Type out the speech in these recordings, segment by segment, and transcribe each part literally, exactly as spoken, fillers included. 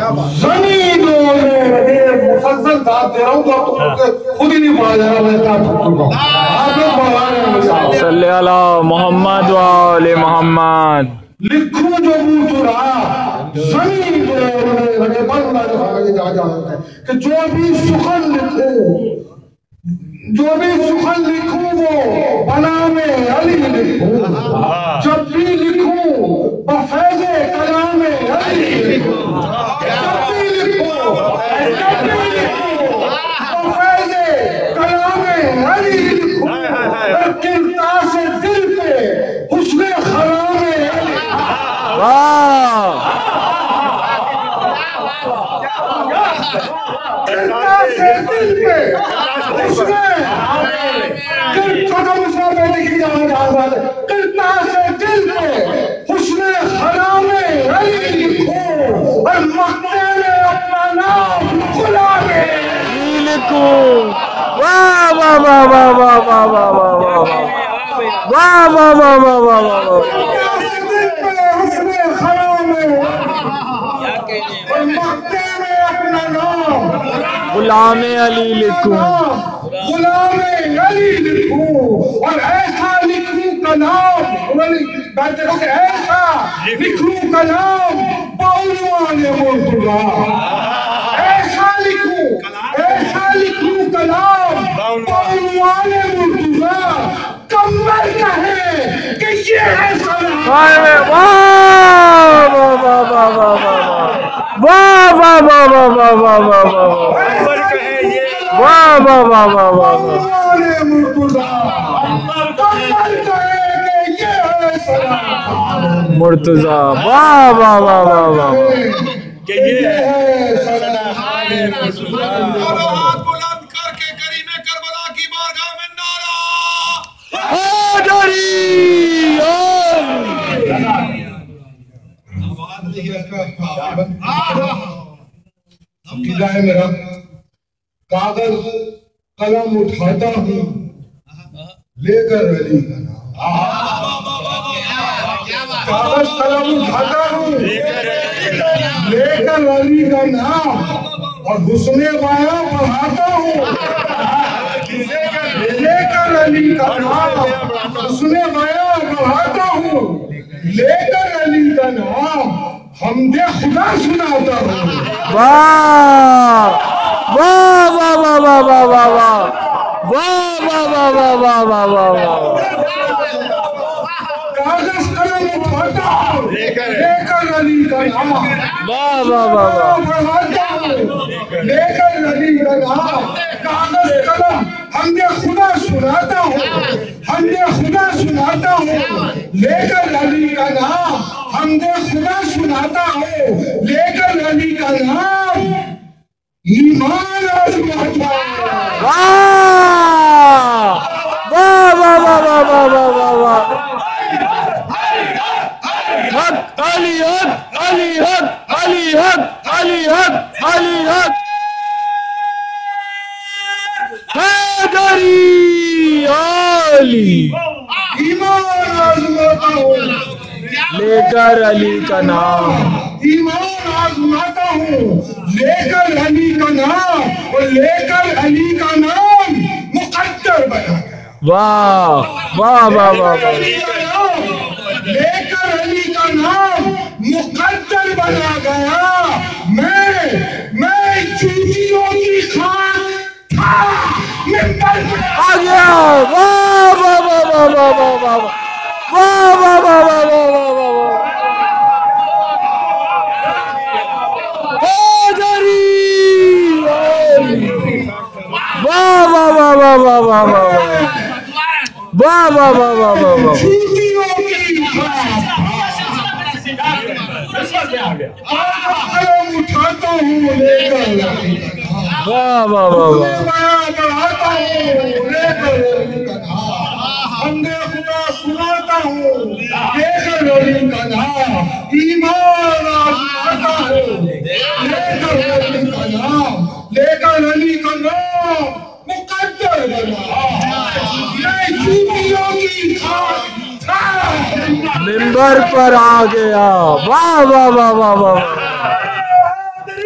जमीन मुसलसल दाद दे रहा हूँ तो खुद ही नहीं पढ़ा जा रहा। मैं सल्ले अला मोहम्मद व आले मोहम्मद। लिखूं जो मुंह चुरा जमीन लगे बंदा जो आगे जा जा कि जो भी सुखन लिखूं जो भी सुखन लिखूं वो बनामे अली लिखूं। जब भी लिखूं बफैज़े कलामे अली लिखूं। जब भी लिखूं जब भी लिखूं बफैज़े कलामे अली लिखूं। किरता से दिल पे हुस्ने खरामे अली। वाह किरता से दिल पे हुस्ने छोटा मुस्लिम पे लिखी जाना चाहता है। किरता से दिल पे हुस्ने खरामे अली लिखूं और मक्ते में अपना नाम गुलामे लिखूं। वाह वाह वाह वाह वाह वाह वाह वाह वाह वाह वाह वाह वाह वाह वाह। दिल पे हुस्ने खरामे और मक्ते में अपना नाम गुलामे अली लिखूं। गुलामे अली लिखूं और ऐसा लिखूं कलाम देखो कि ऐसा लिखूं कलाम बाउलवाने मुर्तजा। ऐसा लिखूं ऐसा लिखूं कलाम बाउलवाने मुर्तजा। कम्बल कहे कि ये है सलाम। वाह वाह वाह वाह वाह वाह वाह वाह वाह वाह वाह वाह वाह वाह वाह वाह वाह वाह वाह मुर्तजा। वाह वाह वाह वाह वाह। हाथ बुलंद करके करीमे करबला की बारगाह में नारा है मेरा। कागज कलम उठाता हूँ लेकर अली का नाम। कागज कलम उठाता हूँ लेकर अली का नाम और हुस्ने बाया बढ़ाता हूँ लेकर अली का नाम। हुस्ने बाया बढ़ाता हूँ लेकर अली का नाम। हमदे खुदा सुनाता हूँ। वाह वाह वाह वाह वाह वाह वाह वाह वाह वाह वाह वाह वाह वाह वाह। कागज कलम उठाता हूँ लेकर अली का नाम। वाह वाह वाह वाह बढ़ाता हूँ लेकर अली का नाम। कागज कलम हमदे खुदा सुनाता हूँ हमदे खुदा सुनाता हूँ लेकर अली का नाम। हमदे खुदा सुनाता हूँ लेकर अली का नाम। ईमान आजमाता वाह वाह वाह वाह वाह वाह वाह वाह वाह। हक अली हक अली हक अली हक अली हक अली हक हैदरी अली। ईमान आजमाता हूँ लेकर अली का नाम। ईमान आजमाता हूँ लेकर अली का नाम और लेकर अली का नाम मुकद्दर बना गया। वाह वाह वाह वाह वाह। लेकर अली का नाम मुकद्दर बना गया। मैं मैं चूतियों की खान था मिंबर पे आ गया। वाह वाह वाह वाह वाह वाह वाह वाह वाह वाह वाह वाह वाह वाह वाह। वाह वाह वाह वाह वाह वाह वाह वाह वाह वाह वाह वाह वाह। चूतियों की कलम उठाता हूँ लेकर वाह वाह वाह वाह। बढ़ाता हूँ लेकर हमने खुदा सुनाता हूँ लेकर अली का नाम। ईमान आजमाता हूँ लेकर अली का नाम लेकर अली का नाम मुकद्दर बना। मैं चूतियों की खान था मिंबर पर आ गया। वाह वाह वाह वाह वाह।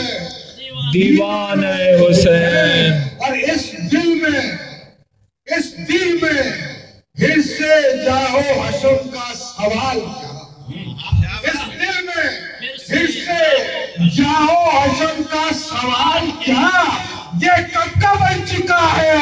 दीवाने हुसैन। और इस दिल में, इस दिल में हिस्से जाओ हशम का सवाल क्या? इस दिल में हिस्से जाओ हशम का सवाल क्या? ये कक्का बन चुका है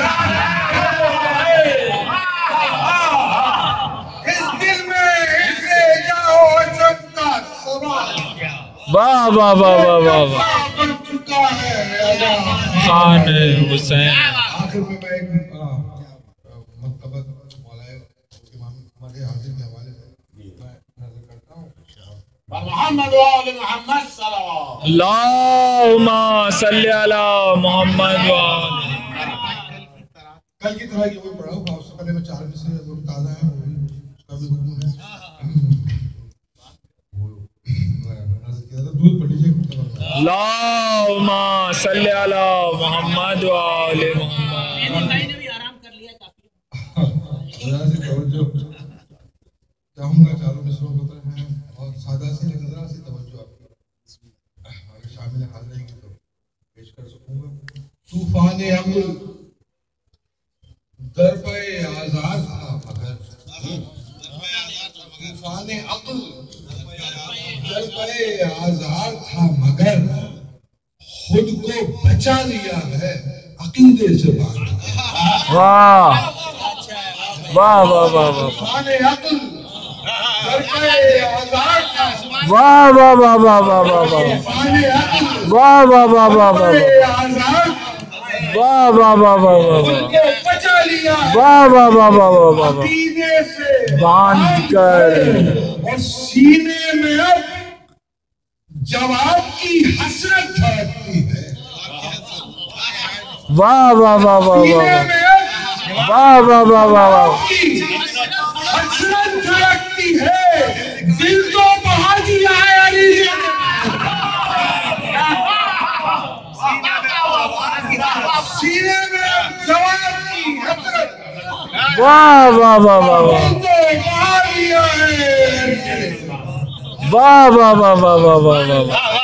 इस दिल में हिस्से जाओ हशम का सवाल क्या? वाह वाह वाह वाह वाह वाह बन चुका है खान हुसैन। आखिर में मैं एक मकतबत मौलाए इमाम हमारे हाजिर के हवाले से मैं नजर करता हूँ। मोहम्मद व आले मोहम्मद सल्लल्लाहु अल्लाहुम्मा सल्ली अला मोहम्मद व आले। कल की तरह ये वो पढ़ा हूँ, उससे पहले मैं चार मिसरे वो ताज़ा है, वो भी उसका भी हुक्म है। दूध पढ़ लीजिए। अल्लाहुम्मा सल्ली अला मोहम्मद व आले मोहम्मद। चाहूंगा चारों मिसरों को तो है और सादा सी लेकिन जरा सी तवज्जो आपकी अगर शामिल हाल रहेगी तो पेश कर सकूंगा। तूफान अक्ल दरपे आजाद था मगर, तूफान अक्ल दरपे आजाद था मगर खुद को बचा लिया है अकीदे से बात। वाह वाह वाह वाह वाह तूफान अक्ल दरपे आजाद था वाह वाह वाह वाह वाह वाह वाह तूफान अक्ल वाह वाह वाह वाह वाह दरपे आजाद वाह वाह वाह वाह वाह खुद को बचा लिया वाह वाह वाह वाह वाह वाह अकीदे से बांध कर और सीने में अब जवाब की हसरत धड़कती है। वाह वाह वाह वाह सीने वाह में अब वाह वाह वाह वाह वाह की हसरत धड़कती है। दिल तो बहा दिया है अली जी ने। सीने में अब जवाब की हसरत वाह वाह वाह वाह वाह दिल तो बहा दिया है। वाह वाह वाह वाह वाह वाह वाह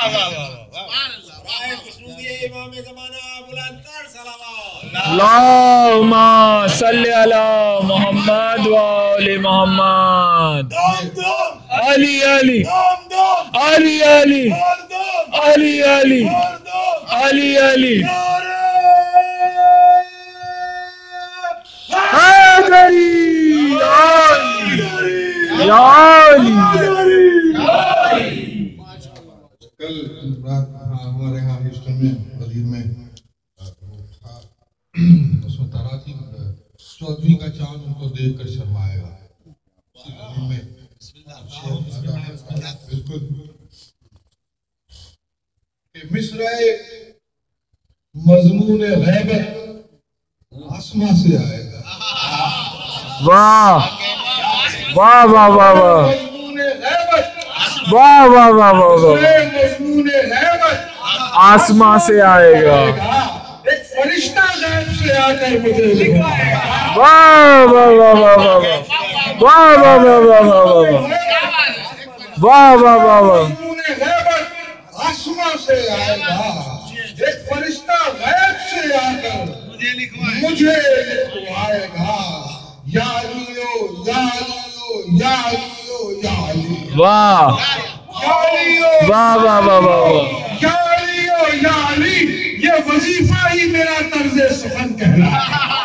अल्लाहुम्मा सल्ली अला मोहम्मद व आले मोहम्मद। अली अली अली अली अली अली अली अली हैदरी या अली। कल रात हमारे यहाँ ह्यूस्टन में गलीर में उसमें तारा थी, चौदहवीं का चांद उनको देखकर शर्माएगा। बिल्कुल मिस्राए मजमून गैबत आसमां से आएगा। वाह वाह वाह वाह वाह मजमून गैबत वाह वाह वाह वाह वाह मजमून गैबत आसमां से आएगा। एक फरिश्ता गैब से आकर मुझे दिखाएगा। वाह वाह वाह वाह वाह वाह वाह वाह वाह वाह वाह वाह वाह वाह मजमून गैबत आसमां से आएगा। एक फरिश्ता गैब से आकर मुझे लिखवाएगा। या अलियो या अलियो या अलियो या अली। वाह या अलियो वाह वाह वाह वाह या अलियो या अली। ये वजीफा ही मेरा तर्ज़े सुखन कहलाता है।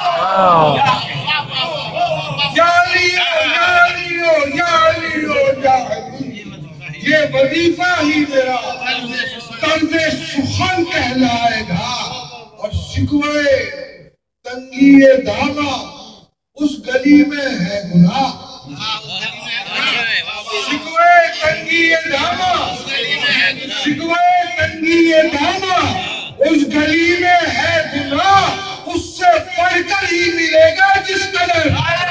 या अलियो या अलियो या अलियो या अली। ये वजीफा ही मेरा तर्ज़े सुखन कहलाएगा। और शिकवे तंगीए दामा उस गली में है गुनाह। शिकवे तंगीए दामा शिकवे तंगीए दामा उस गली में है गुनाह। उससे पढ़कर ही मिलेगा जिस कदर।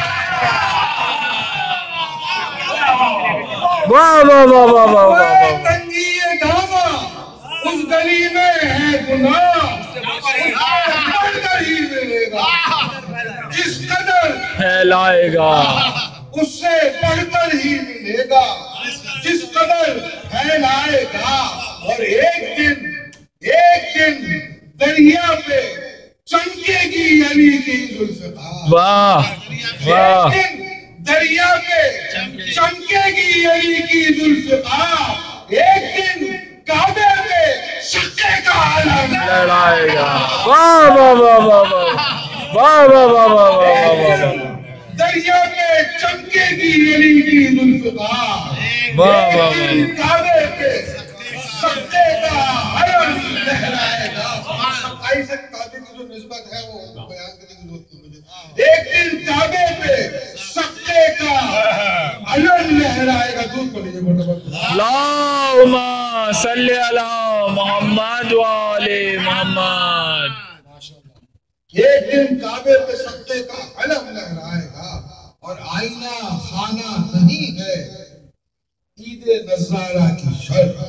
वाह वाह वाह वाह वाह वाह तंगीए दामा उस गली में है गुनाह। पढ़कर ही मिलेगा जिस कदर फैलाएगा। उससे पढ़कर ही मिलेगा जिस कदर फैलाएगा। और एक दिन वाह वाह। दरिया पे चमकेगी अली की जुल्फ़िकार, एक दिन काबे पे शक्के का आलम लहराएगा। वाह वाह वाह वाह वाह वाह वाह वाह वाह वाह वाह। दरिया पे चमकेगी अली की जुल्फ़िकार, वाह वाह वाह। काबे पे शक्के का आलम लहराएगा। सच्चाई से काबे की जो निस्बत है वो बयान करने की जरूरत नहीं मुझे। एक दिन काबे पे शक्के का आलम लहराएगा। दूध को लीजिए मोहम्मद सल्ली अला मोहम्मद व आले मोहम्मद। एक दिन काबे पे शक्के का आलम लहराएगा और आईना खाना नहीं है ईद नज़ारा की शर्त।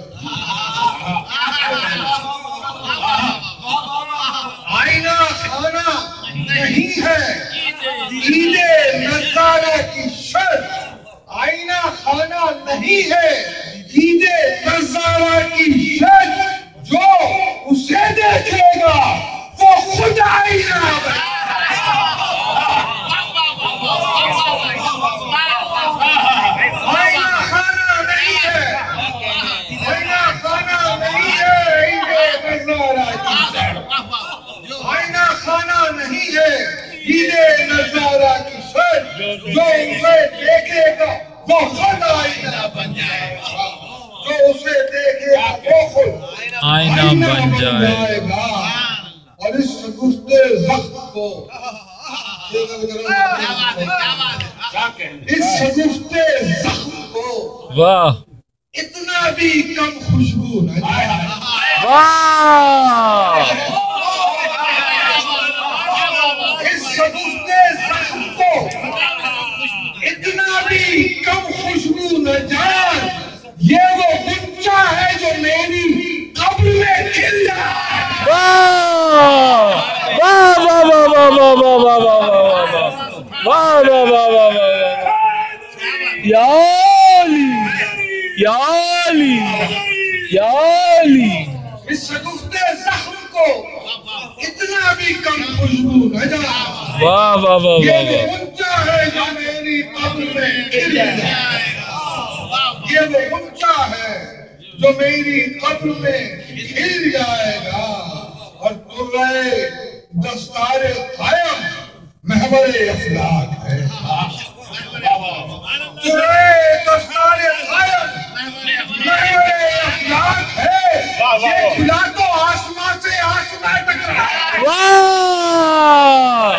आईना खाना नहीं है ईद नज़ारा की शर्त। आईना खाना नहीं है ईद नज़ारा की शर्त। जो उसे देखेगा वो खुद आईना आईना खाना नहीं है आईना खाना नहीं है ईद नज़ारा की शर्त। आईना खाना नहीं है ईद नज़ारा की शर्त। जो उसे देखेगा वो खुद आईना बन जाएगा। जो उसे देखेगा वो खुद आईना बन जाएगा। और इस शगुफ्ते वक्त को इस शगुफ्ते जख्म को वाह इतना भी कम खुशबू न जाए। वाह। इस शगुफ्ते जख्म को इतना भी कम खुशबू न जाए। ये वो गुच्चा है जो मेरी कब्र में खिल जाए। वाह वाह वाह वाह वाह वाह वाह वाह वाह वाह वाह वाह वाह वाह। या अली या अली या अली। इस शगुफ्ते जख्म को इतना भी कम खुशबू न जाए। वाह वाह वाह ये वाह वो गुच्चा है जो मेरी कब्र में खिल जाए। ये वो गुच्चा है जो मेरी कब्र में खिल जाएगा। और तुर्रे दस्तारे कायम महवरे अफलाक है। तुर्रे दस्तारे कायम महवरे अफलाक है। ये खुला तो आसमां से आसमां तक रहा है। वाह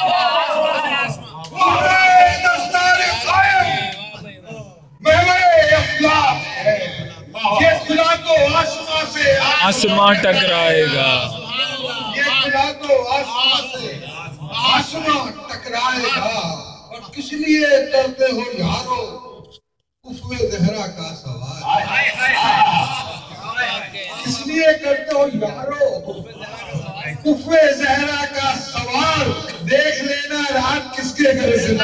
तुर्रे दस्तारे कायम महवरे अफलाक है। ये खुला तो आसमां से आसमां टकराएगा। ये खुदा तो आसमां से आसमां टकराएगा। और किस लिए करते हो यारो कुफ़्वे ज़हरा का सवाल। किस लिए करते हो यारो कुफ़्वे ज़हरा का सवाल। देख लेना रात किसके घर से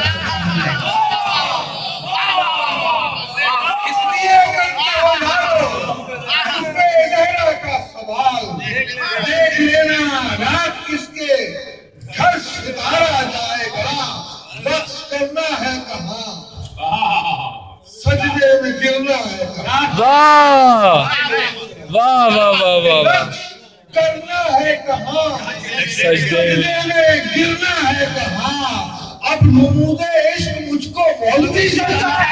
किस लिए करते हो यारो कुफ़्वे ज़हरा का सवाल। देख लेना रात किसके घर सितारा जाएगा। रक्स करना है कहाँ सजदे में गिरना है कहाँ। वाह वाह वाह वाह वाह। रक्स करना है कहाँ सजदे में गिरना है कहाँ। अब नमूदे इश्क मुझको मौलवी समझा।